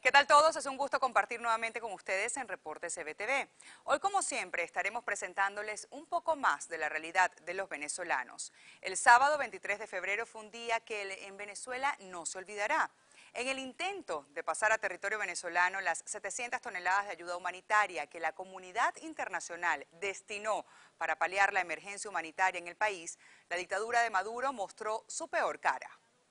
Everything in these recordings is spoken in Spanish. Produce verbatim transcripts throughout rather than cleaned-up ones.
¿Qué tal todos? Es un gusto compartir nuevamente con ustedes en Reportes C B T V. Hoy, como siempre, estaremos presentándoles un poco más de la realidad de los venezolanos. El sábado veintitrés de febrero fue un día que en Venezuela no se olvidará. En el intento de pasar a territorio venezolano las setecientas toneladas de ayuda humanitaria que la comunidad internacional destinó para paliar la emergencia humanitaria en el país, la dictadura de Maduro mostró su peor cara.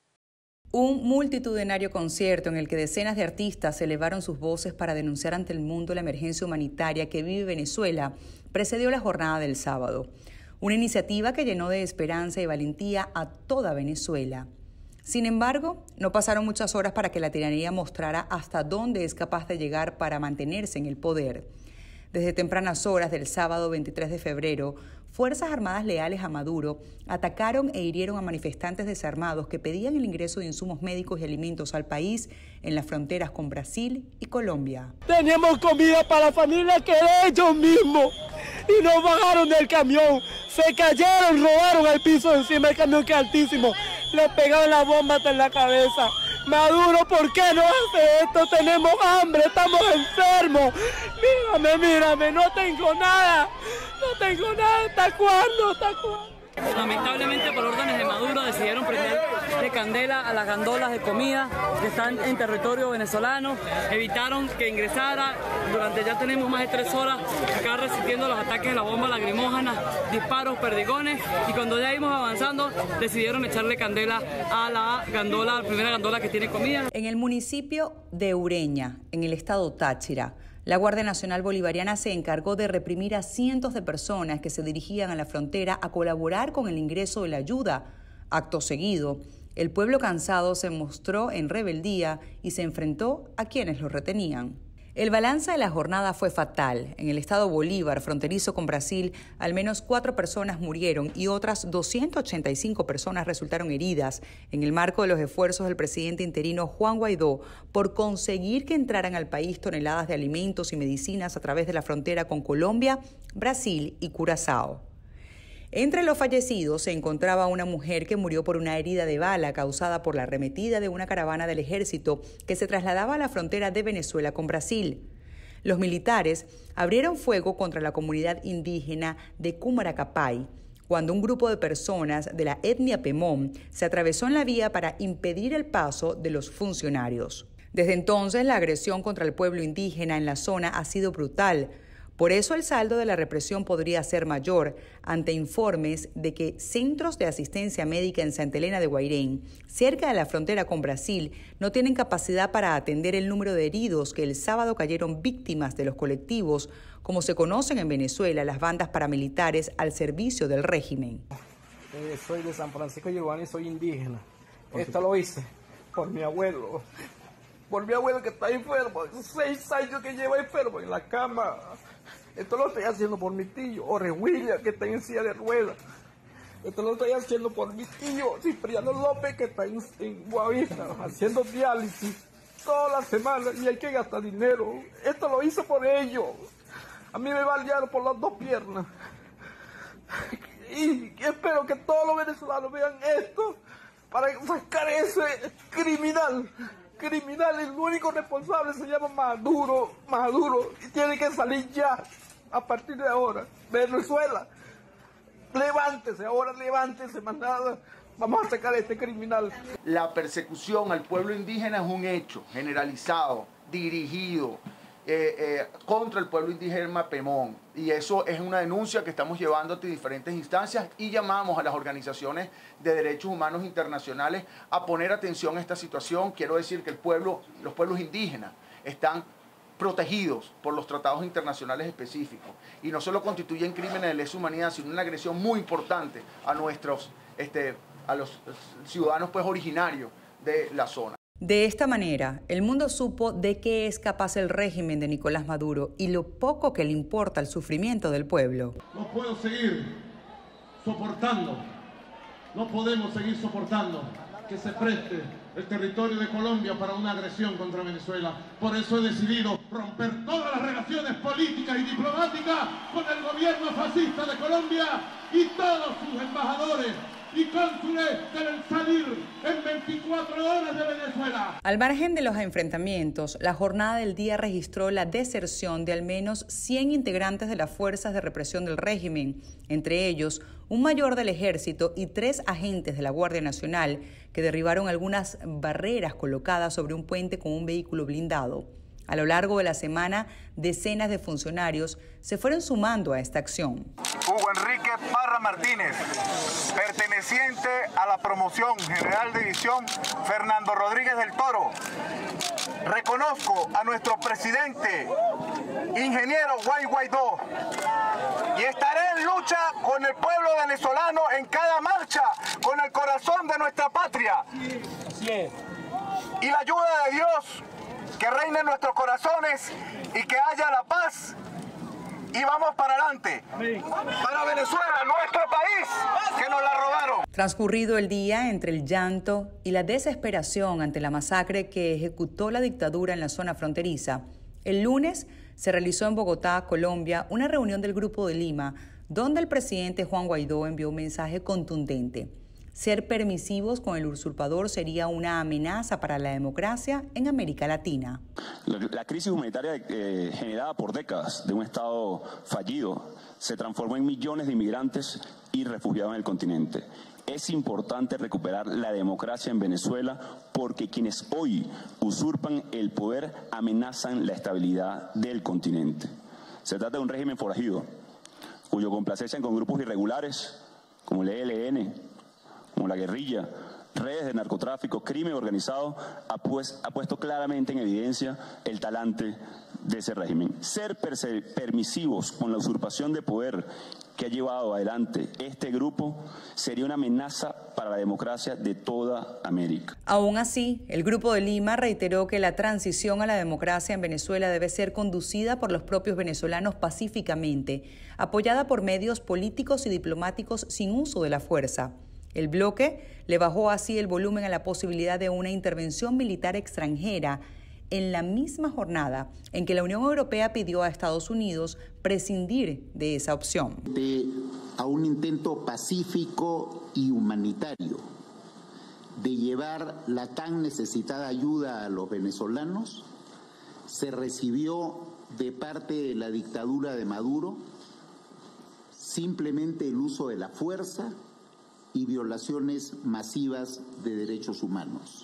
Un multitudinario concierto en el que decenas de artistas elevaron sus voces para denunciar ante el mundo la emergencia humanitaria que vive Venezuela precedió la jornada del sábado. Una iniciativa que llenó de esperanza y valentía a toda Venezuela. Sin embargo, no pasaron muchas horas para que la tiranía mostrara hasta dónde es capaz de llegar para mantenerse en el poder. Desde tempranas horas del sábado veintitrés de febrero, Fuerzas Armadas leales a Maduro atacaron e hirieron a manifestantes desarmados que pedían el ingreso de insumos médicos y alimentos al país en las fronteras con Brasil y Colombia. Tenemos comida para la familia que ellos mismos y nos bajaron del camión, se cayeron, robaron al piso encima del camión que es altísimo, le pegaron la bomba hasta en la cabeza. Maduro, ¿por qué no hace esto? Tenemos hambre, estamos enfermos. Mírame, mírame, no tengo nada. No tengo nada. ¿Hasta cuándo? ¿Hasta cuándo? Lamentablemente, por órdenes de Maduro, decidieron prenderle candela a las gandolas de comida que están en territorio venezolano. Evitaron que ingresara. Durante ya tenemos más de tres horas acá resistiendo los ataques de la bomba lacrimógena, disparos, perdigones. Y cuando ya íbamos avanzando, decidieron echarle candela a la gandola, a la primera gandola que tiene comida. En el municipio de Ureña, en el estado Táchira, la Guardia Nacional Bolivariana se encargó de reprimir a cientos de personas que se dirigían a la frontera a colaborar con el ingreso de la ayuda. Acto seguido, el pueblo cansado se mostró en rebeldía y se enfrentó a quienes lo retenían. El balance de la jornada fue fatal. En el estado Bolívar, fronterizo con Brasil, al menos cuatro personas murieron y otras doscientas ochenta y cinco personas resultaron heridas en el marco de los esfuerzos del presidente interino Juan Guaidó por conseguir que entraran al país toneladas de alimentos y medicinas a través de la frontera con Colombia, Brasil y Curazao. Entre los fallecidos se encontraba una mujer que murió por una herida de bala causada por la arremetida de una caravana del ejército que se trasladaba a la frontera de Venezuela con Brasil. Los militares abrieron fuego contra la comunidad indígena de Cumaracapay cuando un grupo de personas de la etnia Pemón se atravesó en la vía para impedir el paso de los funcionarios. Desde entonces, la agresión contra el pueblo indígena en la zona ha sido brutal. Por eso el saldo de la represión podría ser mayor ante informes de que centros de asistencia médica en Santa Elena de Guairén, cerca de la frontera con Brasil, no tienen capacidad para atender el número de heridos que el sábado cayeron víctimas de los colectivos, como se conocen en Venezuela las bandas paramilitares al servicio del régimen. Eh, soy de San Francisco Giovanni, soy indígena. Esto lo hice por mi abuelo, por mi abuelo que está enfermo, seis años que lleva enfermo en la cama. Esto lo estoy haciendo por mi tío, Ore William, que está en silla de ruedas. Esto lo estoy haciendo por mi tío, Cipriano López, que está en, en Boavista, haciendo diálisis toda la semana y hay que gastar dinero. Esto lo hice por ellos. A mí me balearon por las dos piernas. Y espero que todos los venezolanos vean esto para sacar ese criminal. Criminal, el único responsable se llama Maduro, Maduro, y tiene que salir ya, a partir de ahora. Venezuela, levántese, ahora levántese, más nada, vamos a sacar a este criminal. La persecución al pueblo indígena es un hecho generalizado, dirigido eh, eh, contra el pueblo indígena Pemón, y eso es una denuncia que estamos llevando ante diferentes instancias y llamamos a las organizaciones de derechos humanos internacionales a poner atención a esta situación. Quiero decir que el pueblo, los pueblos indígenas están protegidos por los tratados internacionales específicos y no solo constituyen crímenes de lesa humanidad, sino una agresión muy importante a nuestros, este, a los ciudadanos pues originarios de la zona. De esta manera, el mundo supo de qué es capaz el régimen de Nicolás Maduro y lo poco que le importa el sufrimiento del pueblo. No puedo seguir soportando, no podemos seguir soportando que se preste el territorio de Colombia para una agresión contra Venezuela. Por eso he decidido romper todas las relaciones políticas y diplomáticas con el gobierno fascista de Colombia y todos sus embajadores y cónsules deben salir en veinticuatro horas de Venezuela. Al margen de los enfrentamientos, la jornada del día registró la deserción de al menos cien integrantes de las fuerzas de represión del régimen, entre ellos un mayor del ejército y tres agentes de la Guardia Nacional que derribaron algunas barreras colocadas sobre un puente con un vehículo blindado. A lo largo de la semana, decenas de funcionarios se fueron sumando a esta acción. Hugo Enrique Parra Martínez, perteneciente a la promoción General de División Fernando Rodríguez del Toro. Reconozco a nuestro presidente, ingeniero Juan Guaidó, y estaré en lucha con el pueblo venezolano en cada marcha, con el corazón de nuestra patria. Y la ayuda de Dios que reine en nuestros corazones y que haya la paz. Y vamos para adelante, para Venezuela, nuestro país, que nos la robaron. Transcurrido el día entre el llanto y la desesperación ante la masacre que ejecutó la dictadura en la zona fronteriza, el lunes se realizó en Bogotá, Colombia, una reunión del Grupo de Lima, donde el presidente Juan Guaidó envió un mensaje contundente. Ser permisivos con el usurpador sería una amenaza para la democracia en América Latina. La, la crisis humanitaria eh, generada por décadas de un Estado fallido se transformó en millones de inmigrantes y refugiados en el continente. Es importante recuperar la democracia en Venezuela porque quienes hoy usurpan el poder amenazan la estabilidad del continente. Se trata de un régimen forajido, cuyo complacencia con grupos irregulares como el E L N, como la guerrilla, redes de narcotráfico, crimen organizado, ha, pues, ha puesto claramente en evidencia el talante de ese régimen. Ser permisivos con la usurpación de poder que ha llevado adelante este grupo sería una amenaza para la democracia de toda América. Aún así, el Grupo de Lima reiteró que la transición a la democracia en Venezuela debe ser conducida por los propios venezolanos pacíficamente, apoyada por medios políticos y diplomáticos sin uso de la fuerza. El bloque le bajó así el volumen a la posibilidad de una intervención militar extranjera en la misma jornada en que la Unión Europea pidió a Estados Unidos prescindir de esa opción. De, a un intento pacífico y humanitario de llevar la tan necesitada ayuda a los venezolanos, se recibió de parte de la dictadura de Maduro simplemente el uso de la fuerza y violaciones masivas de derechos humanos.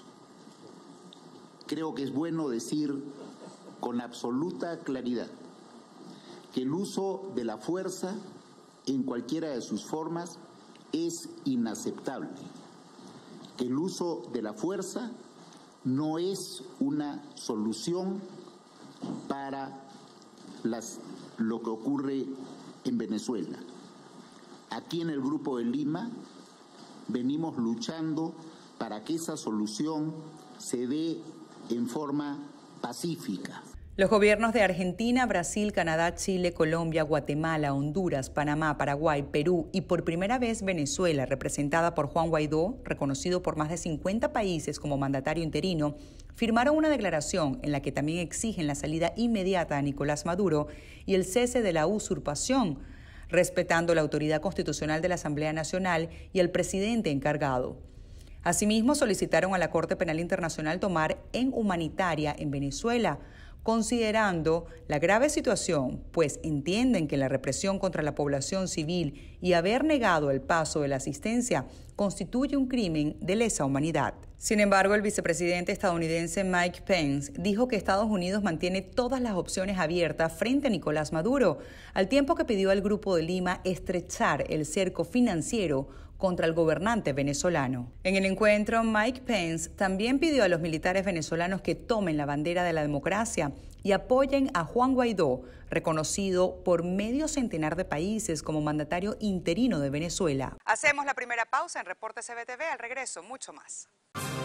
Creo que es bueno decir con absoluta claridad que el uso de la fuerza en cualquiera de sus formas es inaceptable, que el uso de la fuerza no es una solución para las, lo que ocurre en Venezuela. Aquí en el Grupo de Lima venimos luchando para que esa solución se dé en forma pacífica. Los gobiernos de Argentina, Brasil, Canadá, Chile, Colombia, Guatemala, Honduras, Panamá, Paraguay, Perú y por primera vez Venezuela, representada por Juan Guaidó, reconocido por más de cincuenta países como mandatario interino, firmaron una declaración en la que también exigen la salida inmediata a Nicolás Maduro y el cese de la usurpación, respetando la autoridad constitucional de la Asamblea Nacional y al presidente encargado. Asimismo, solicitaron a la Corte Penal Internacional tomar en humanitaria en Venezuela, considerando la grave situación, pues entienden que la represión contra la población civil y haber negado el paso de la asistencia constituye un crimen de lesa humanidad. Sin embargo, el vicepresidente estadounidense Mike Pence dijo que Estados Unidos mantiene todas las opciones abiertas frente a Nicolás Maduro, al tiempo que pidió al Grupo de Lima estrechar el cerco financiero contra el gobernante venezolano. En el encuentro, Mike Pence también pidió a los militares venezolanos que tomen la bandera de la democracia y apoyen a Juan Guaidó, reconocido por medio centenar de países como mandatario interino de Venezuela. Hacemos la primera pausa en Reporte C B T V. Al regreso, mucho más.